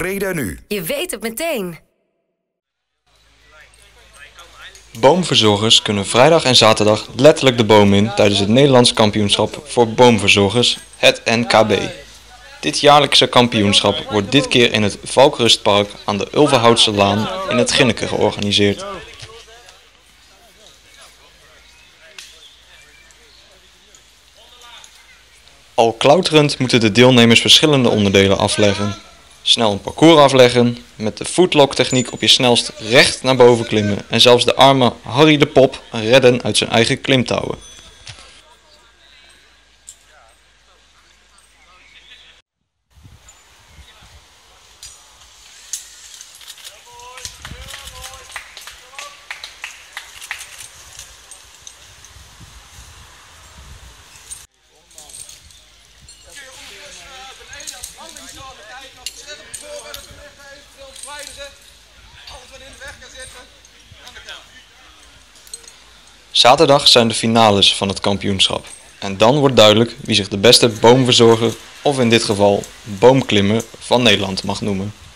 Breda nu. Je weet het meteen. Boomverzorgers kunnen vrijdag en zaterdag letterlijk de boom in tijdens het Nederlands kampioenschap voor boomverzorgers, het NKB. Dit jaarlijkse kampioenschap wordt dit keer in het Valkrustpark aan de Ulverhoutse Laan in het Ginneken georganiseerd. Al klauterend moeten de deelnemers verschillende onderdelen afleggen. Snel een parcours afleggen, met de footlock techniek op je snelst recht naar boven klimmen en zelfs de arme Harry de Pop redden uit zijn eigen klimtouwen. Zaterdag zijn de finales van het kampioenschap en dan wordt duidelijk wie zich de beste boomverzorger, of in dit geval boomklimmer, van Nederland mag noemen.